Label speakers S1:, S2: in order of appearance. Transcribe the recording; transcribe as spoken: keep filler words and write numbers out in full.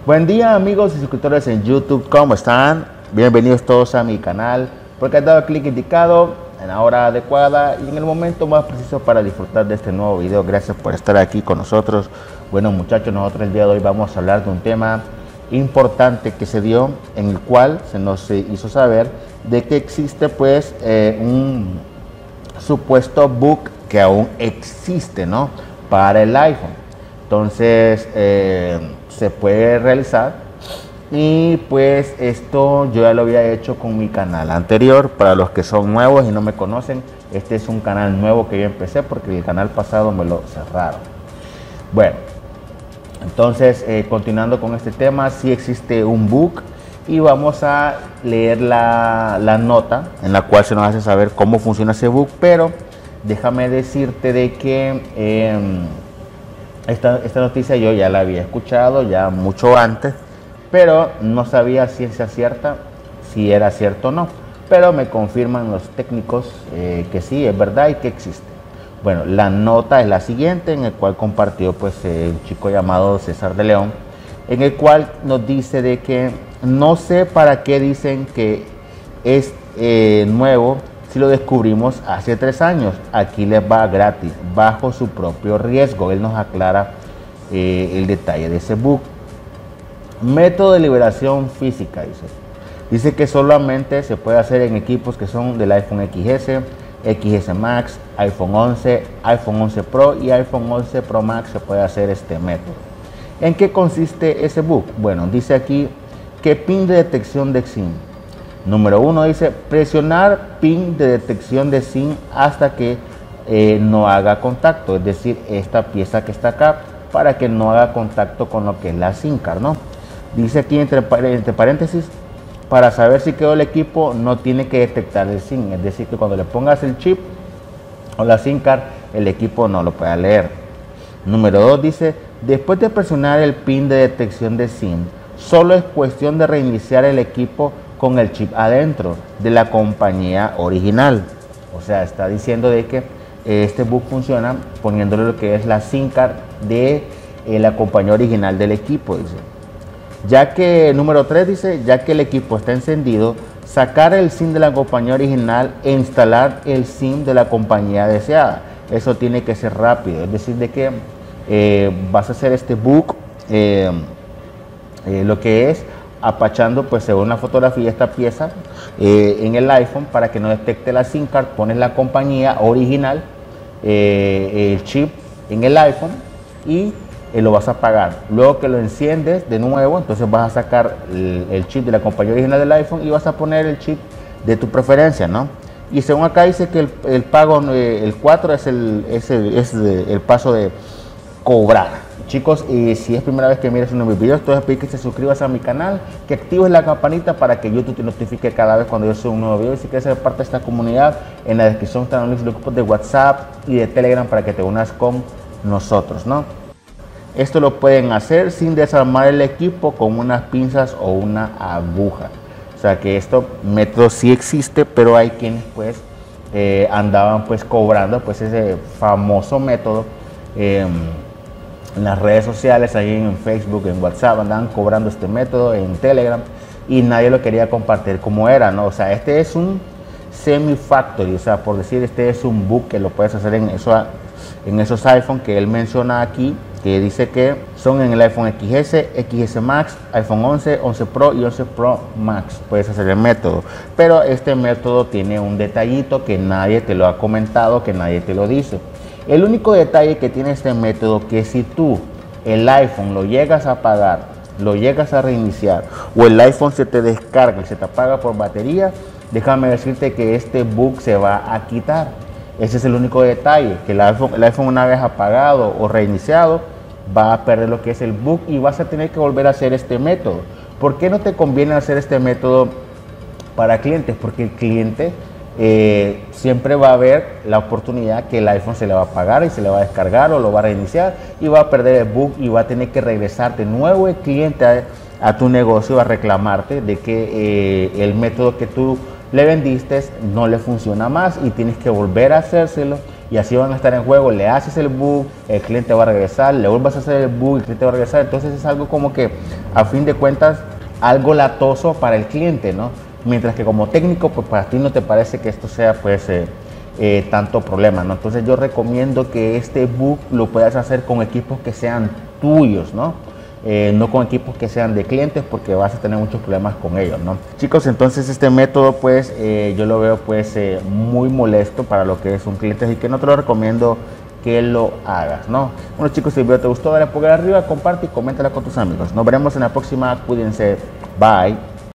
S1: Buen día amigos y suscriptores en YouTube, ¿cómo están? Bienvenidos todos a mi canal, porque han dado clic indicado en la hora adecuada y en el momento más preciso para disfrutar de este nuevo video. Gracias por estar aquí con nosotros. Bueno muchachos, nosotros el día de hoy vamos a hablar de un tema importante que se dio, en el cual se nos hizo saber de que existe pues eh, un supuesto bug que aún existe, ¿no?, para el iPhone. Entonces eh, se puede realizar, y pues esto yo ya lo había hecho con mi canal anterior. Para los que son nuevos y no me conocen, este es un canal nuevo que yo empecé porque el canal pasado me lo cerraron. Bueno, entonces eh, continuando con este tema, sí existe un bug y vamos a leer la, la nota en la cual se nos hace saber cómo funciona ese bug. Pero déjame decirte de que eh, esta, esta noticia yo ya la había escuchado ya mucho antes, pero no sabía si ciencia cierta si era cierto o no. Pero me confirman los técnicos eh, que sí, es verdad y que existe. Bueno, la nota es la siguiente, en el cual compartió pues eh, un chico llamado César de León, en el cual nos dice de que no sé para qué dicen que es eh, nuevo si lo descubrimos hace tres años. Aquí les va gratis, bajo su propio riesgo. Él nos aclara eh, el detalle de ese bug. Método de liberación física, dice. Dice que solamente se puede hacer en equipos que son del iPhone equis ese, equis ese Max, iPhone once, iPhone once Pro y iPhone once Pro Max se puede hacer este método. ¿En qué consiste ese bug? Bueno, dice aquí que pin de detección de SIM. Número uno, dice presionar pin de detección de SIM hasta que eh, no haga contacto, es decir, esta pieza que está acá, para que no haga contacto con lo que es la SIM card, ¿no? Dice aquí entre, entre paréntesis, para saber si quedó el equipo no tiene que detectar el SIM, es decir, que cuando le pongas el chip o la SIM card, el equipo no lo pueda leer. Número dos, dice después de presionar el pin de detección de SIM, solo es cuestión de reiniciar el equipo con el chip adentro de la compañía original. O sea, está diciendo de que este bug funciona poniéndole lo que es la SIM card de eh, la compañía original del equipo, dice. Ya que, número tres, dice, ya que el equipo está encendido, sacar el SIM de la compañía original e instalar el SIM de la compañía deseada. Eso tiene que ser rápido, es decir, de que eh, vas a hacer este bug, eh, eh, lo que es apachando pues según la fotografía esta pieza eh, en el iPhone para que no detecte la SIM card. Pones la compañía original, eh, el chip en el iPhone y eh, lo vas a apagar. Luego que lo enciendes de nuevo, entonces vas a sacar el, el chip de la compañía original del iPhone y vas a poner el chip de tu preferencia, ¿no? Y según acá dice que el, el pago, eh, el cuatro es el, es el, es el paso de cobrar. Chicos, y si es primera vez que miras uno de mis videos, te voy a pedir que te suscribas a mi canal, que actives la campanita para que YouTube te notifique cada vez cuando yo suba un nuevo video. Y si quieres ser parte de esta comunidad, en la descripción están los links de los grupos de WhatsApp y de Telegram para que te unas con nosotros, ¿no? Esto lo pueden hacer sin desarmar el equipo con unas pinzas o una aguja. O sea que esto método sí existe, pero hay quienes pues eh, andaban pues cobrando pues ese famoso método. Eh, en las redes sociales, ahí en Facebook, en WhatsApp, andaban cobrando este método, en Telegram, y nadie lo quería compartir como era, ¿no? O sea, este es un semi-factory, o sea, por decir, este es un bug que lo puedes hacer en, eso, en esos iPhone que él menciona aquí, que dice que son en el iPhone equis ese, equis ese Max, iPhone once, once Pro y once Pro Max. Puedes hacer el método, pero este método tiene un detallito que nadie te lo ha comentado, que nadie te lo dice. El único detalle que tiene este método, que si tú el iPhone lo llegas a apagar, lo llegas a reiniciar, o el iPhone se te descarga y se te apaga por batería, déjame decirte que este bug se va a quitar. Ese es el único detalle, que el iPhone, el iPhone una vez apagado o reiniciado va a perder lo que es el bug y vas a tener que volver a hacer este método. ¿Por qué no te conviene hacer este método para clientes? Porque el cliente Eh, siempre va a haber la oportunidad que el iPhone se le va a apagar y se le va a descargar o lo va a reiniciar y va a perder el bug y va a tener que regresar de nuevo el cliente a, a tu negocio a reclamarte de que eh, el método que tú le vendiste no le funciona más y tienes que volver a hacérselo y así van a estar en juego. Le haces el bug, el cliente va a regresar, le vuelvas a hacer el bug, el cliente va a regresar. Entonces es algo como que a fin de cuentas algo latoso para el cliente, ¿no? Mientras que como técnico, pues para ti no te parece que esto sea pues eh, eh, tanto problema, ¿no? Entonces yo recomiendo que este bug lo puedas hacer con equipos que sean tuyos, ¿no? Eh, no con equipos que sean de clientes, porque vas a tener muchos problemas con ellos, ¿no? Chicos, entonces este método pues eh, yo lo veo pues eh, muy molesto para lo que es un cliente, así que no te lo recomiendo que lo hagas, ¿no? Bueno chicos, si el video te gustó, dale pulgar arriba, comparte y coméntala con tus amigos. Nos veremos en la próxima, cuídense, bye.